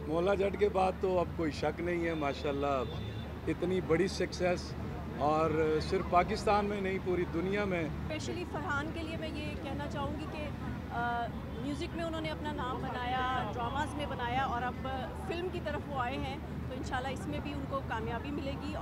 मौला जट के बाद तो अब कोई शक नहीं है, माशाल्लाह इतनी बड़ी सक्सेस और सिर्फ पाकिस्तान में नहीं पूरी दुनिया में। स्पेशली फरहान के लिए मैं ये कहना चाहूँगी कि म्यूज़िक में उन्होंने अपना नाम बनाया, ड्रामास में बनाया और अब फिल्म की तरफ वो आए हैं, तो इंशाल्लाह इसमें भी उनको कामयाबी मिलेगी।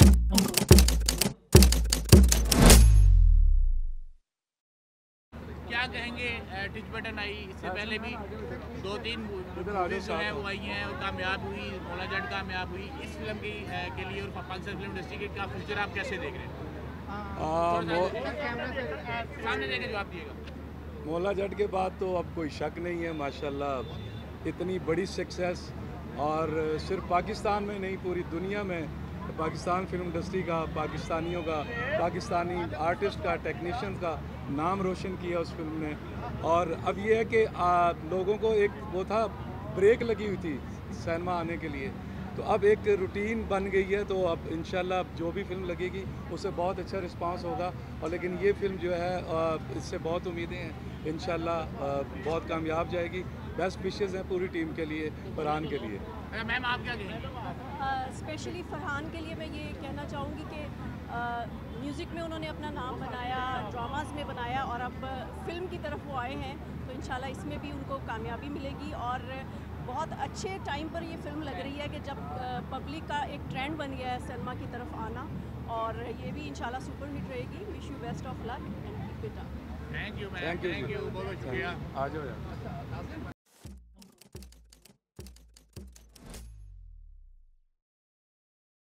क्या कहेंगे टिच बटन आई, इससे पहले भी 2-3 मूवीज जो है वो आई हैं, कामयाब हुई, मौला जट कामयाब हुई। इस फिल्म की के लिए और पाकिस्तान फिल्म इंडस्ट्री का फ्यूचर आप कैसे देख रहे हैं? सामने देके जवाब दिएगा। मौला जट के बाद तो अब कोई शक नहीं है, माशाल्लाह इतनी बड़ी सक्सेस और सिर्फ पाकिस्तान में नहीं पूरी दुनिया में। पाकिस्तान फिल्म इंडस्ट्री का, पाकिस्तानियों का, पाकिस्तानी आर्टिस्ट का, टेक्नीशियन का नाम रोशन किया उस फिल्म ने। और अब ये है कि लोगों को एक वो था, ब्रेक लगी हुई थी सिनेमा आने के लिए, तो अब एक रूटीन बन गई है। तो अब इंशाल्लाह जो भी फिल्म लगेगी उससे बहुत अच्छा रिस्पांस होगा। और लेकिन ये फिल्म जो है इससे बहुत उम्मीदें हैं, इंशाल्लाह बहुत कामयाब जाएगी। बेस्ट विशेस हैं पूरी टीम के लिए, फरहान के लिए। मैम आप क्या कहेंगे? स्पेशली फरहान के लिए मैं ये कहना चाहूँगी कि म्यूज़िक में उन्होंने अपना नाम बनाया, ड्रामास में बनाया और अब फिल्म की तरफ वो आए हैं, तो इंशाल्लाह इसमें भी उनको कामयाबी मिलेगी। और बहुत अच्छे टाइम पर ये फिल्म लग रही है कि जब पब्लिक का एक ट्रेंड बन गया है सिनेमा की तरफ आना, और ये भी इंशाल्लाह सुपर हिट रहेगी। Wish you best of luck and keep it up. Thank you ma'am, thank you, बहुत बहुत शुक्रिया। आ जाओ यार।